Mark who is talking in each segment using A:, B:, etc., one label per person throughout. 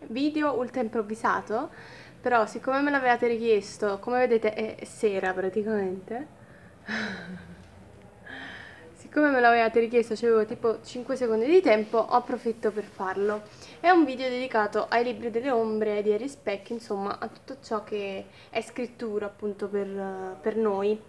A: video ultra improvvisato, però siccome me l'avevate richiesto, come vedete è sera praticamente, siccome me l'avevate richiesto, c'avevo tipo 5 secondi di tempo, ho approfitto per farlo. È un video dedicato ai libri delle ombre, ai diari specchi, insomma a tutto ciò che è scrittura appunto per noi.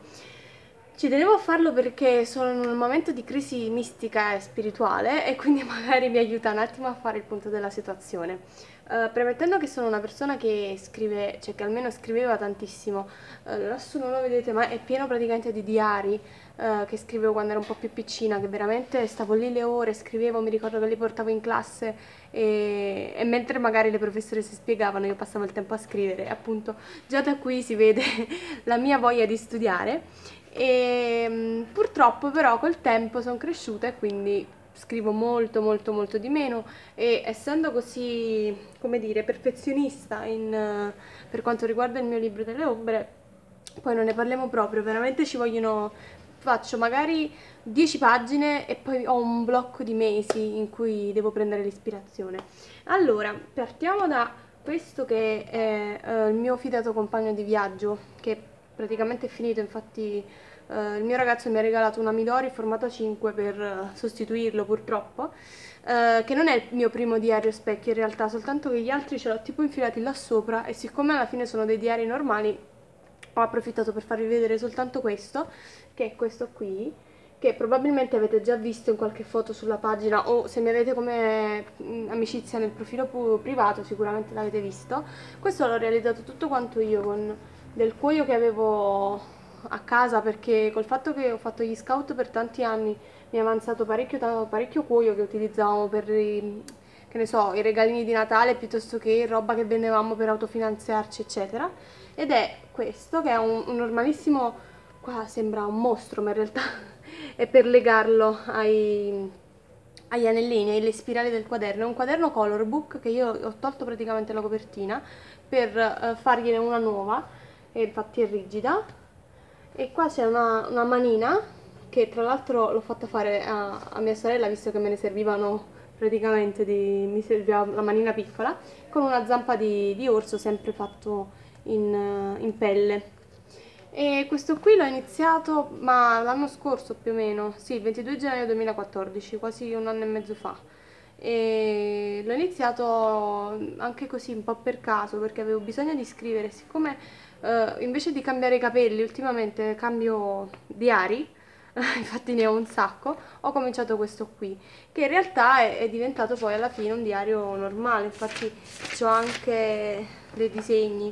A: Ci tenevo a farlo perché sono in un momento di crisi mistica e spirituale e quindi magari mi aiuta un attimo a fare il punto della situazione. Premettendo che sono una persona che scrive, cioè che almeno scriveva tantissimo, lassù non lo vedete ma è pieno praticamente di diari che scrivevo quando ero un po' più piccina, che veramente stavo lì le ore, scrivevo, mi ricordo che li portavo in classe e mentre magari le professoresse spiegavano io passavo il tempo a scrivere, appunto già da qui si vede la mia voglia di studiare. E purtroppo però col tempo sono cresciuta e quindi scrivo molto molto molto di meno e essendo così, come dire, perfezionista per quanto riguarda il mio libro delle ombre, poi non ne parliamo proprio, veramente ci vogliono, faccio magari 10 pagine e poi ho un blocco di mesi in cui devo prendere l'ispirazione. Allora, partiamo da questo che è il mio fidato compagno di viaggio, che praticamente è finito, infatti il mio ragazzo mi ha regalato una Midori formato 5 per sostituirlo purtroppo, che non è il mio primo diario specchio in realtà, soltanto che gli altri ce l'ho tipo infilati là sopra e siccome alla fine sono dei diari normali ho approfittato per farvi vedere soltanto questo, che è questo qui, che probabilmente avete già visto in qualche foto sulla pagina o se mi avete come amicizia nel profilo privato sicuramente l'avete visto. Questo l'ho realizzato tutto quanto io con del cuoio che avevo a casa perché col fatto che ho fatto gli scout per tanti anni mi è avanzato parecchio cuoio che utilizzavamo per che ne so, i regalini di Natale piuttosto che roba che vendevamo per autofinanziarci eccetera, ed è questo che è un normalissimo, qua sembra un mostro ma in realtà è per legarlo agli anellini, alle spirali del quaderno. È un quaderno color book che io ho tolto praticamente la copertina per fargliene una nuova e infatti è rigida. E qua c'è una manina che tra l'altro l'ho fatta fare a mia sorella visto che me ne servivano praticamente, mi serviva la manina piccola, con una zampa di orso sempre fatto in pelle. E questo qui l'ho iniziato, ma l'anno scorso più o meno, sì, il 22 gennaio 2014, quasi un anno e mezzo fa. E l'ho iniziato anche così un po' per caso perché avevo bisogno di scrivere, siccome invece di cambiare i capelli ultimamente cambio diari, infatti ne ho un sacco, ho cominciato questo qui, che in realtà è diventato poi alla fine un diario normale, infatti ho anche dei disegni,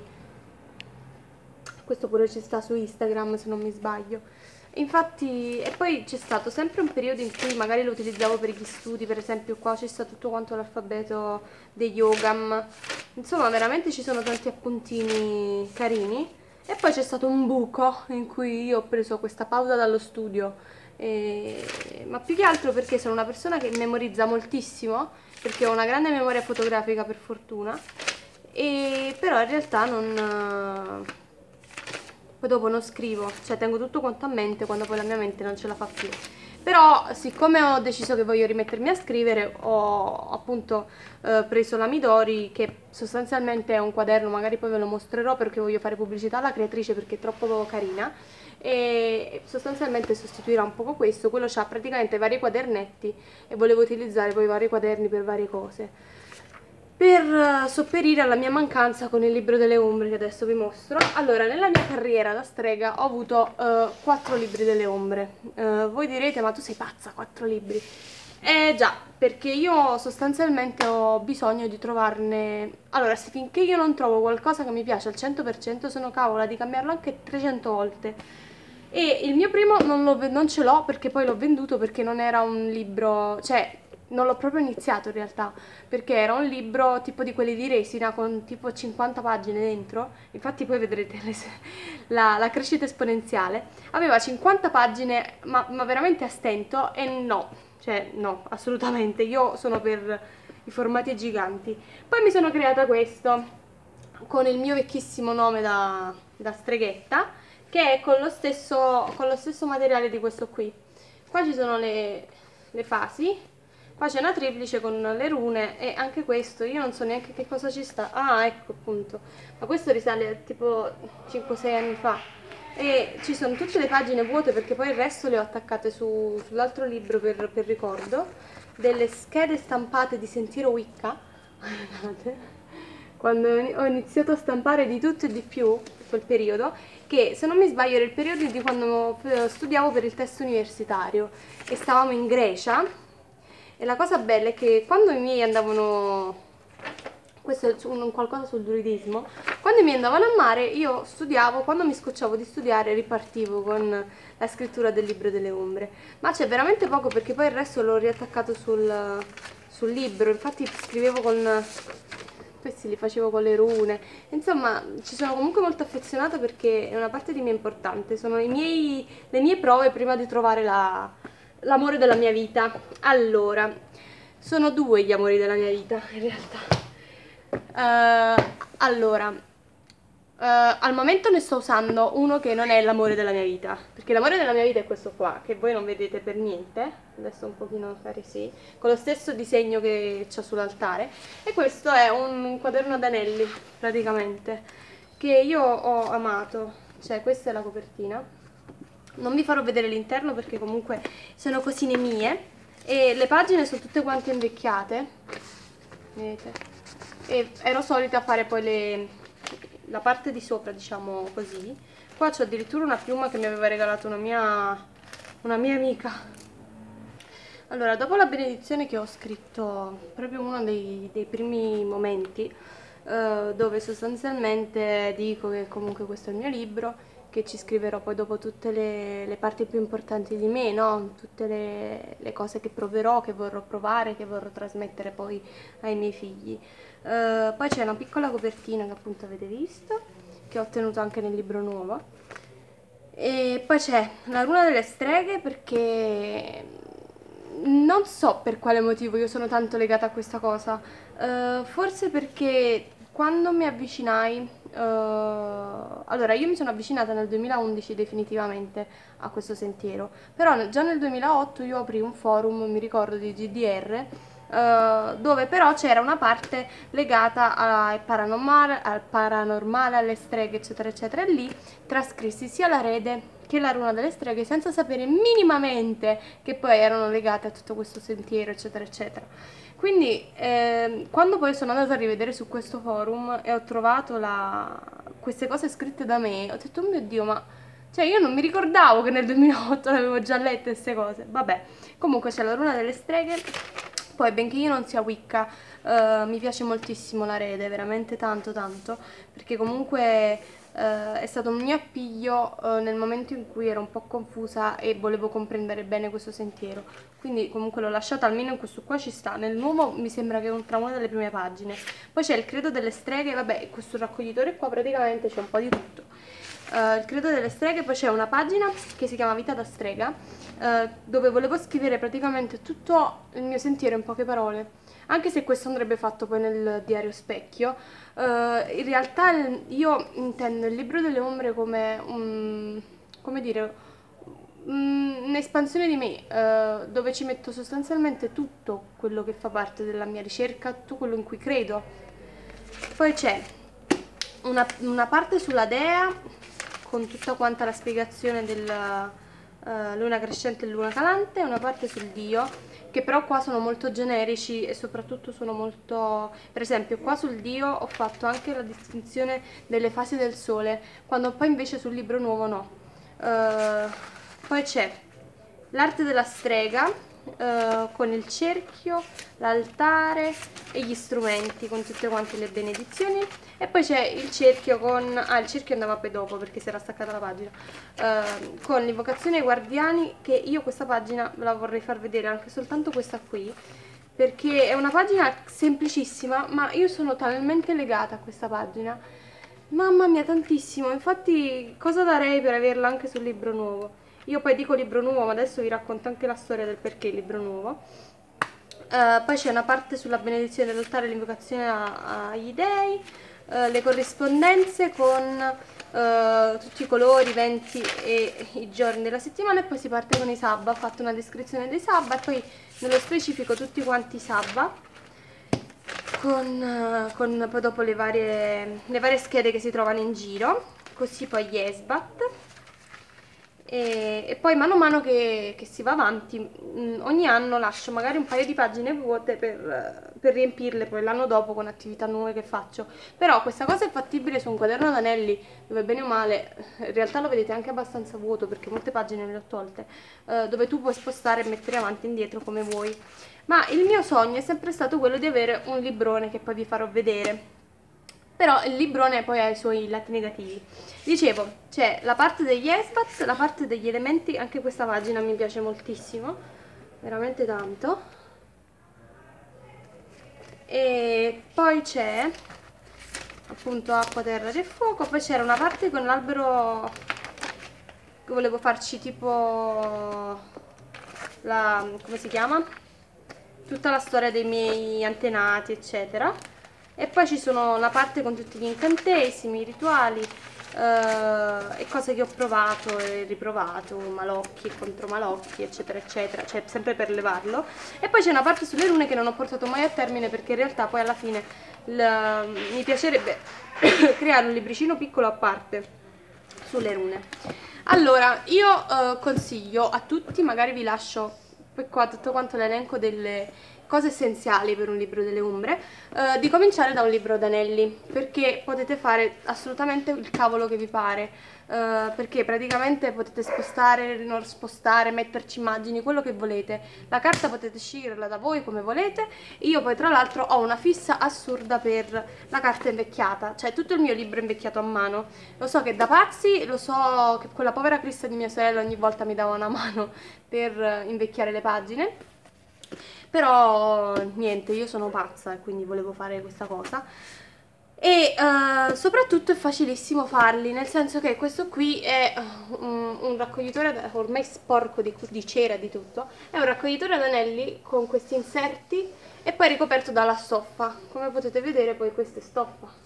A: questo pure ci sta su Instagram se non mi sbaglio. Infatti, e poi c'è stato sempre un periodo in cui magari lo utilizzavo per gli studi, per esempio qua c'è stato tutto quanto l'alfabeto degli Yogam, insomma veramente ci sono tanti appuntini carini. E poi c'è stato un buco in cui io ho preso questa pausa dallo studio, ma più che altro perché sono una persona che memorizza moltissimo, perché ho una grande memoria fotografica per fortuna, e però in realtà poi dopo non scrivo, cioè tengo tutto quanto a mente quando poi la mia mente non ce la fa più. Però siccome ho deciso che voglio rimettermi a scrivere, ho appunto preso la Midori, che sostanzialmente è un quaderno, magari poi ve lo mostrerò perché voglio fare pubblicità alla creatrice perché è troppo carina, e sostanzialmente sostituirà un poco questo, quello ha praticamente vari quadernetti e volevo utilizzare poi vari quaderni per varie cose per sopperire alla mia mancanza con il libro delle ombre che adesso vi mostro. Allora, nella mia carriera da strega ho avuto 4 libri delle ombre. Voi direte, ma tu sei pazza, 4 libri? Eh già, perché io sostanzialmente ho bisogno di trovarne. Allora, se finché io non trovo qualcosa che mi piace al 100% sono cavola di cambiarlo anche 300 volte. E il mio primo non ce l'ho perché poi l'ho venduto perché non era un libro, cioè non l'ho proprio iniziato in realtà, perché era un libro tipo di quelli di resina con tipo 50 pagine dentro, infatti poi vedrete la crescita esponenziale, aveva 50 pagine ma veramente a stento e no, cioè no, assolutamente, io sono per i formati giganti. Poi mi sono creata questo con il mio vecchissimo nome da streghetta, che è con lo stesso materiale di questo qui. Qua ci sono le fasi, Qua c'è una triplice con le rune e anche questo, io non so neanche che cosa ci sta. Ah, ecco appunto. Ma questo risale a tipo 5-6 anni fa. E ci sono tutte le pagine vuote perché poi il resto le ho attaccate sull'altro libro per ricordo. Delle schede stampate di Sentiero Wicca. Guardate. Quando ho iniziato a stampare di tutto e di più, in quel periodo, che se non mi sbaglio era il periodo di quando studiavo per il test universitario e stavamo in Grecia. E la cosa bella è che quando i miei andavano, questo è qualcosa sul druidismo, quando i miei andavano a mare io studiavo, quando mi scocciavo di studiare ripartivo con la scrittura del libro delle ombre, ma c'è veramente poco perché poi il resto l'ho riattaccato sul libro, infatti scrivevo con, questi li facevo con le rune, insomma ci sono comunque molto affezionata perché è una parte di me importante, sono le mie prove prima di trovare l'amore della mia vita. Allora, sono due gli amori della mia vita in realtà. Allora, al momento ne sto usando uno che non è l'amore della mia vita, perché l'amore della mia vita è questo qua, che voi non vedete per niente, adesso un pochino fare sì, con lo stesso disegno che c'ho sull'altare, e questo è un quaderno d'anelli, praticamente, che io ho amato, cioè questa è la copertina. Non vi farò vedere l'interno perché comunque sono cosine mie e le pagine sono tutte quante invecchiate, vedete? E ero solita fare poi la parte di sopra, diciamo così. Qua c'ho addirittura una piuma che mi aveva regalato una mia amica. Allora, dopo la benedizione che ho scritto, proprio uno dei primi momenti, dove sostanzialmente dico che comunque questo è il mio libro, che ci scriverò poi dopo tutte le parti più importanti di me, no? Tutte le cose che proverò, che vorrò provare, che vorrò trasmettere poi ai miei figli. Poi c'è una piccola copertina che appunto avete visto, che ho ottenuto anche nel libro nuovo. E poi c'è la runa delle streghe perché non so per quale motivo io sono tanto legata a questa cosa. Forse perché quando mi avvicinai, allora io mi sono avvicinata nel 2011 definitivamente a questo sentiero, però già nel 2008 io aprì un forum, mi ricordo di GDR, dove però c'era una parte legata al paranormale, alle streghe eccetera eccetera, e lì trascrissi sia la rede che la runa delle streghe senza sapere minimamente che poi erano legate a tutto questo sentiero eccetera eccetera. Quindi quando poi sono andata a rivedere su questo forum e ho trovato queste cose scritte da me, ho detto oh mio Dio, ma cioè io non mi ricordavo che nel 2008 le avevo già lette queste cose. Vabbè, comunque c'è la runa delle streghe. Poi benché io non sia Wicca, mi piace moltissimo la rede, veramente tanto tanto, perché comunque è stato un mio appiglio nel momento in cui ero un po' confusa e volevo comprendere bene questo sentiero, quindi comunque l'ho lasciata, almeno in questo qua ci sta. Nel nuovo mi sembra che è tra una delle prime pagine. Poi c'è il credo delle streghe, vabbè, questo raccoglitore qua praticamente c'è un po' di tutto. Il credo delle streghe, poi c'è una pagina che si chiama Vita da strega, dove volevo scrivere praticamente tutto il mio sentiero in poche parole, anche se questo andrebbe fatto poi nel diario specchio. In realtà io intendo il libro delle ombre come come dire, un'espansione di me, dove ci metto sostanzialmente tutto quello che fa parte della mia ricerca, tutto quello in cui credo. Poi c'è una parte sulla dea con tutta quanta la spiegazione della luna crescente e luna calante, una parte sul dio, che però qua sono molto generici e soprattutto sono molto, per esempio qua sul dio ho fatto anche la distinzione delle fasi del sole, quando poi invece sul libro nuovo no. Poi c'è l'arte della strega, con il cerchio, l'altare e gli strumenti con tutte quante le benedizioni, e poi c'è il cerchio con il cerchio andava poi dopo perché si era staccata la pagina, con l'invocazione ai guardiani, che io questa pagina ve la vorrei far vedere, anche soltanto questa qui, perché è una pagina semplicissima ma io sono talmente legata a questa pagina, mamma mia, tantissimo. Infatti cosa darei per averla anche sul libro nuovo. Io poi dico libro nuovo, ma adesso vi racconto anche la storia del perché il libro nuovo. Poi c'è una parte sulla benedizione dell'altare e l'invocazione agli dei, le corrispondenze con tutti i colori, i venti e i giorni della settimana, e poi si parte con i sabba. Ho fatto una descrizione dei sabba e poi nello specifico tutti quanti i sabba con poi dopo le varie schede che si trovano in giro, così poi gli esbat. E poi mano a mano che si va avanti, ogni anno lascio magari un paio di pagine vuote per riempirle poi l'anno dopo con attività nuove che faccio. Però questa cosa è fattibile su un quaderno ad anelli dove bene o male, in realtà lo vedete anche abbastanza vuoto perché molte pagine le ho tolte, dove tu puoi spostare e mettere avanti e indietro come vuoi. Ma il mio sogno è sempre stato quello di avere un librone che poi vi farò vedere. Però il librone poi ha i suoi lati negativi. Dicevo, c'è la parte degli esbat, la parte degli elementi, anche questa pagina mi piace moltissimo, veramente tanto. E poi c'è appunto acqua, terra e fuoco, poi c'era una parte con l'albero che volevo farci tipo come si chiama? Tutta la storia dei miei antenati, eccetera. E poi ci sono la parte con tutti gli incantesimi, i rituali e cose che ho provato e riprovato, malocchi e contromalocchi, eccetera, eccetera, cioè sempre per levarlo. E poi c'è una parte sulle rune che non ho portato mai a termine perché in realtà poi alla fine mi piacerebbe creare un libricino piccolo a parte sulle rune. Allora, io consiglio a tutti, magari vi lascio poi qua tutto quanto l'elenco delle cose essenziali per un libro delle ombre, di cominciare da un libro d'anelli, perché potete fare assolutamente il cavolo che vi pare, perché praticamente potete spostare, non spostare, metterci immagini, quello che volete. La carta potete sceglierla da voi come volete. Io poi tra l'altro ho una fissa assurda per la carta invecchiata, cioè tutto il mio libro è invecchiato a mano. Lo so che da pazzi, lo so che quella povera Crista di mia sorella ogni volta mi dava una mano per invecchiare le pagine. Però niente, io sono pazza e quindi volevo fare questa cosa. E soprattutto è facilissimo farli, nel senso che questo qui è un raccoglitore ormai sporco di cera e di tutto. È un raccoglitore ad anelli con questi inserti e poi ricoperto dalla stoffa. Come potete vedere poi questa è stoffa.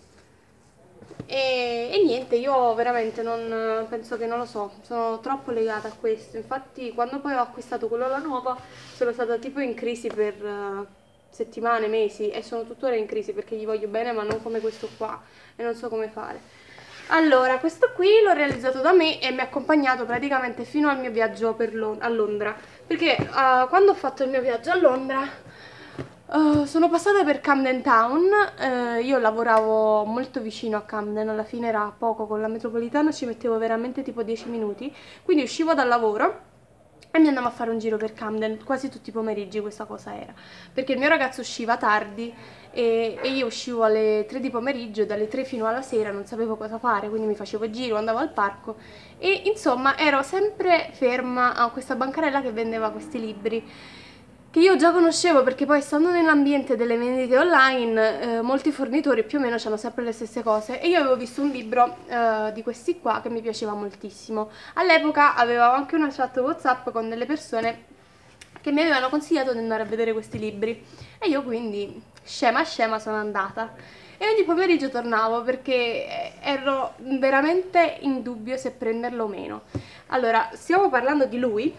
A: E niente, io veramente non penso che, non lo so, sono troppo legata a questo. Infatti quando poi ho acquistato quello alla nuova sono stata tipo in crisi per settimane, mesi, e sono tuttora in crisi perché gli voglio bene ma non come questo qua e non so come fare. Allora, questo qui l'ho realizzato da me e mi ha accompagnato praticamente fino al mio viaggio a Londra, perché quando ho fatto il mio viaggio a Londra sono passata per Camden Town. Io lavoravo molto vicino a Camden, alla fine era poco, con la metropolitana ci mettevo veramente tipo 10 minuti, quindi uscivo dal lavoro e mi andavo a fare un giro per Camden, quasi tutti i pomeriggi questa cosa era, perché il mio ragazzo usciva tardi e io uscivo alle 3 di pomeriggio, dalle 3 fino alla sera non sapevo cosa fare, quindi mi facevo il giro, andavo al parco e insomma ero sempre ferma a questa bancarella che vendeva questi libri, che io già conoscevo perché poi stando nell'ambiente delle vendite online molti fornitori più o meno hanno sempre le stesse cose e io avevo visto un libro di questi qua che mi piaceva moltissimo. All'epoca avevo anche una chat WhatsApp con delle persone che mi avevano consigliato di andare a vedere questi libri e io quindi scema scema sono andata e ogni pomeriggio tornavo perché ero veramente in dubbio se prenderlo o meno. Allora, stiamo parlando di lui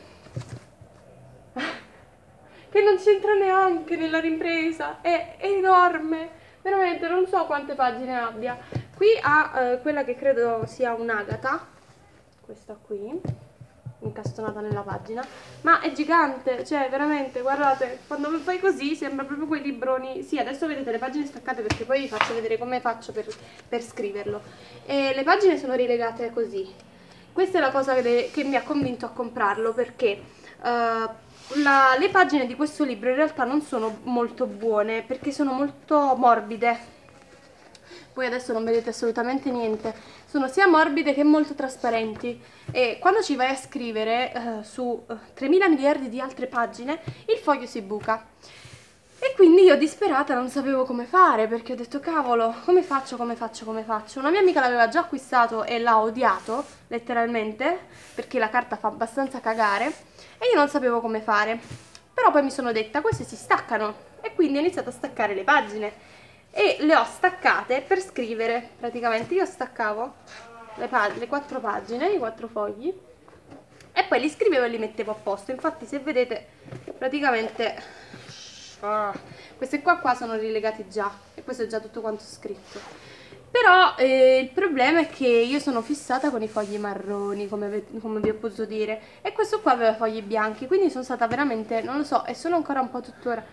A: che non c'entra neanche nella ripresa, è enorme, veramente non so quante pagine abbia. Qui ha quella che credo sia un'agata, questa qui, incastonata nella pagina, ma è gigante, cioè veramente, guardate, quando fai così sembra proprio quei libroni. Sì, adesso vedete le pagine staccate perché poi vi faccio vedere come faccio per scriverlo. E le pagine sono rilegate così. Questa è la cosa che mi ha convinto a comprarlo, perché le pagine di questo libro in realtà non sono molto buone perché sono molto morbide. Voi adesso non vedete assolutamente niente, sono sia morbide che molto trasparenti e quando ci vai a scrivere su 3000 miliardi di altre pagine il foglio si buca. E quindi io disperata non sapevo come fare, perché ho detto cavolo, come faccio, come faccio, come faccio? Una mia amica l'aveva già acquistato e l'ha odiato, letteralmente, perché la carta fa abbastanza cagare, e io non sapevo come fare. Però poi mi sono detta, queste si staccano, e quindi ho iniziato a staccare le pagine, e le ho staccate per scrivere, praticamente io staccavo, le 4 pagine, i 4 fogli, e poi li scrivevo e li mettevo a posto. Infatti se vedete praticamente queste qua sono rilegate già, e questo è già tutto quanto scritto. Però il problema è che io sono fissata con i fogli marroni, come vi ho potuto dire, e questo qua aveva fogli bianchi, quindi sono stata veramente, non lo so, e sono ancora un po' tuttora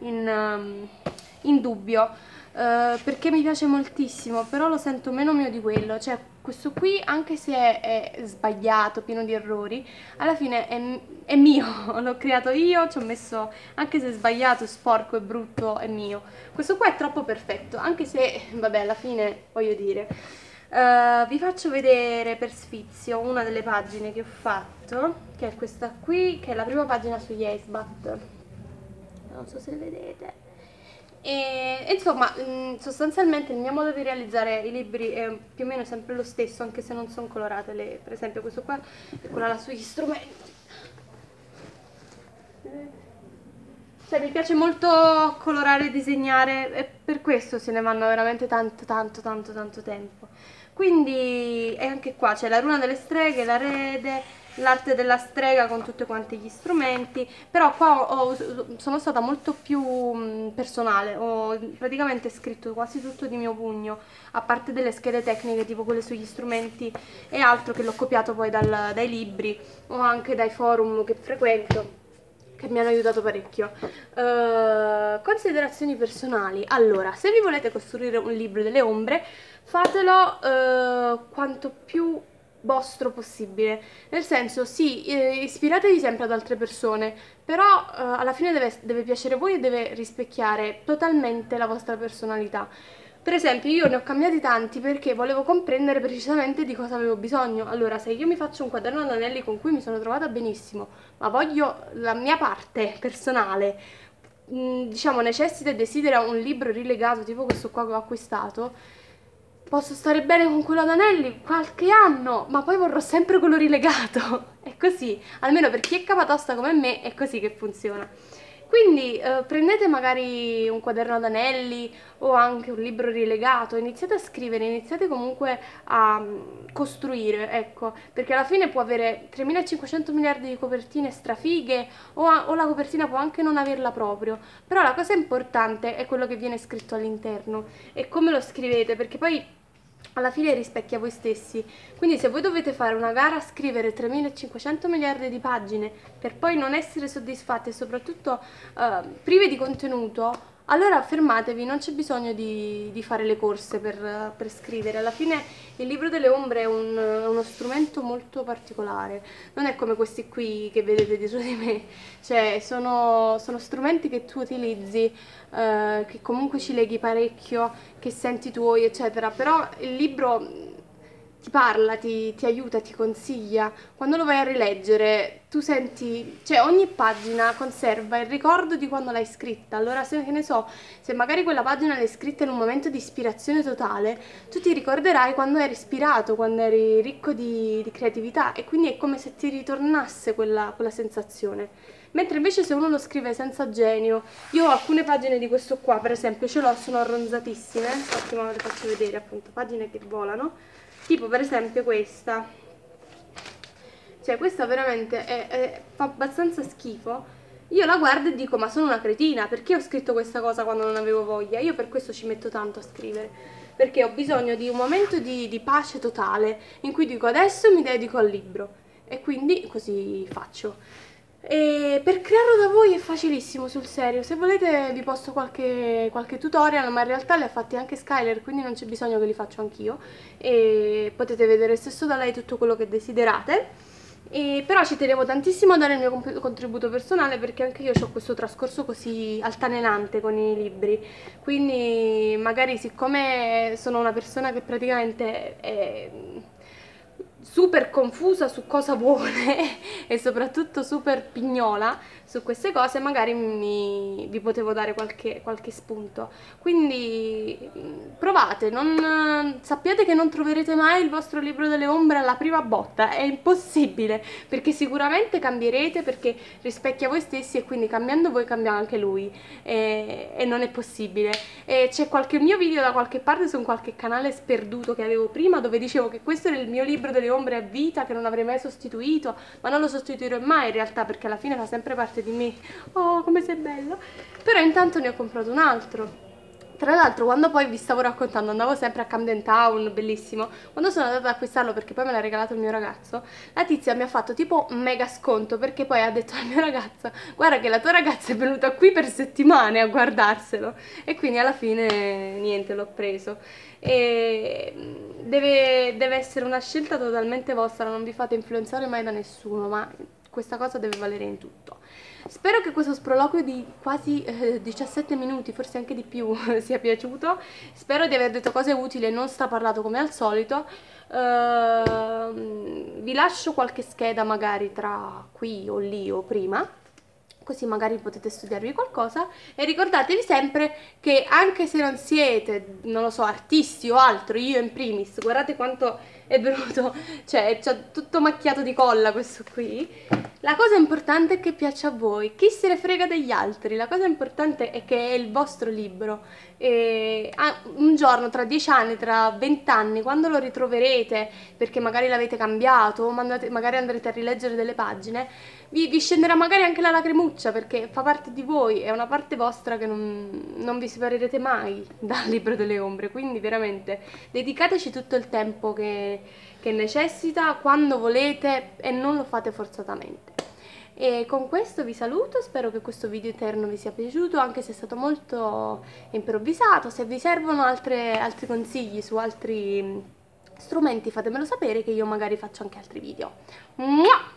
A: in dubbio, perché mi piace moltissimo, però lo sento meno mio di quello. Cioè questo qui, anche se è sbagliato, pieno di errori, alla fine è mio, l'ho creato io, ci ho messo, anche se è sbagliato, sporco e brutto, è mio. Questo qua è troppo perfetto, anche se, vabbè, alla fine, voglio dire, vi faccio vedere per sfizio una delle pagine che ho fatto, che è questa qui, che è la prima pagina su Yesbat. Non so se vedete. E insomma, sostanzialmente il mio modo di realizzare i libri è più o meno sempre lo stesso, anche se non sono colorate. Per esempio questo qua è quella là sugli strumenti. Cioè mi piace molto colorare e disegnare, e per questo se ne vanno veramente tanto tempo. Quindi, e anche qua c'è la runa delle streghe, la rede, l'arte della strega con tutti quanti gli strumenti, però qua sono stata molto più personale, ho praticamente scritto quasi tutto di mio pugno, a parte delle schede tecniche tipo quelle sugli strumenti e altro che l'ho copiato poi dai libri o anche dai forum che frequento, che mi hanno aiutato parecchio. Considerazioni personali. Allora, se vi volete costruire un libro delle ombre, fatelo quanto più vostro possibile. Nel senso, sì, ispiratevi sempre ad altre persone, però alla fine deve piacere a voi e deve rispecchiare totalmente la vostra personalità. Per esempio, io ne ho cambiati tanti perché volevo comprendere precisamente di cosa avevo bisogno. Allora, se io mi faccio un quaderno ad anelli con cui mi sono trovata benissimo, ma voglio la mia parte personale, diciamo, necessita e desidera un libro rilegato tipo questo qua che ho acquistato, posso stare bene con quello ad anelli qualche anno, ma poi vorrò sempre quello rilegato. È così, almeno per chi è capatosta come me è così che funziona. Quindi prendete magari un quaderno ad anelli o anche un libro rilegato, iniziate a scrivere, iniziate comunque a costruire, ecco, perché alla fine può avere 3500 miliardi di copertine strafighe o la copertina può anche non averla proprio, però la cosa importante è quello che viene scritto all'interno e come lo scrivete, perché poi alla fine rispecchia voi stessi. Quindi se voi dovete fare una gara a scrivere 3500 miliardi di pagine per poi non essere soddisfatti e soprattutto prive di contenuto, allora fermatevi, non c'è bisogno di fare le corse per scrivere. Alla fine il libro delle ombre è uno strumento molto particolare, non è come questi qui che vedete dietro di me, cioè sono strumenti che tu utilizzi, che comunque ci leghi parecchio, che senti tuoi eccetera, però il libro ti parla, ti aiuta, ti consiglia. Quando lo vai a rileggere, tu senti, cioè ogni pagina conserva il ricordo di quando l'hai scritta. Allora, se che ne so, se magari quella pagina l'hai scritta in un momento di ispirazione totale, tu ti ricorderai quando eri ispirato, quando eri ricco di creatività, e quindi è come se ti ritornasse quella sensazione. Mentre invece se uno lo scrive senza genio, io ho alcune pagine di questo qua, per esempio, ce l'ho, sono arronzatissime, infatti ve le faccio vedere, appunto, pagine che volano. Tipo per esempio questa, cioè questa veramente fa abbastanza schifo. Io la guardo e dico ma sono una cretina, perché ho scritto questa cosa quando non avevo voglia? Io per questo ci metto tanto a scrivere, perché ho bisogno di un momento di pace totale in cui dico adesso mi dedico al libro e quindi così faccio. E per crearlo da voi è facilissimo, sul serio. Se volete vi posto qualche tutorial, ma in realtà li ha fatti anche Skyler, quindi non c'è bisogno che li faccio anch'io. E potete vedere stesso da lei tutto quello che desiderate. Però ci tenevo tantissimo a dare il mio contributo personale, perché anche io ho questo trascorso così altalenante con i libri. Quindi magari, siccome sono una persona che praticamente è super confusa su cosa vuole e soprattutto super pignola, su queste cose, magari vi potevo dare qualche spunto. Quindi provate, sappiate che non troverete mai il vostro libro delle ombre alla prima botta, è impossibile, perché sicuramente cambierete, perché rispecchia voi stessi e quindi cambiando voi cambia anche lui, e non è possibile. E c'è qualche mio video da qualche parte su un qualche canale sperduto che avevo prima, dove dicevo che questo era il mio libro delle ombre a vita, che non avrei mai sostituito, ma non lo sostituirò mai in realtà, perché alla fine fa sempre parte di me. Oh, come sei bello! Però intanto ne ho comprato un altro. Tra l'altro, quando poi vi stavo raccontando, andavo sempre a Camden Town, bellissimo. Quando sono andata ad acquistarlo, perché poi me l'ha regalato il mio ragazzo, la tizia mi ha fatto tipo un mega sconto, perché poi ha detto al mio ragazzo: guarda che la tua ragazza è venuta qui per settimane a guardarselo. E quindi alla fine niente, l'ho preso. E deve essere una scelta totalmente vostra, non vi fate influenzare mai da nessuno, ma questa cosa deve valere in tutto. Spero che questo sproloquio di quasi 17 minuti, forse anche di più, sia piaciuto. Spero di aver detto cose utili e non straparlato come al solito. Vi lascio qualche scheda magari tra qui o lì o prima, così magari potete studiarvi qualcosa, e ricordatevi sempre che anche se non siete, non lo so, artisti o altro, io in primis, guardate quanto è venuto, cioè c'è tutto macchiato di colla questo qui. La cosa importante è che piaccia a voi, chi se ne frega degli altri, la cosa importante è che è il vostro libro, e un giorno, tra 10 anni, tra 20 anni, quando lo ritroverete, perché magari l'avete cambiato, o magari andrete a rileggere delle pagine, vi scenderà magari anche la lacrimuccia, perché fa parte di voi, è una parte vostra che non vi separerete mai dal libro delle ombre. Quindi veramente dedicateci tutto il tempo che necessita, quando volete, e non lo fate forzatamente. E con questo vi saluto, spero che questo video eterno vi sia piaciuto, anche se è stato molto improvvisato. Se vi servono altri consigli su altri strumenti, fatemelo sapere, che io magari faccio anche altri video. Mua!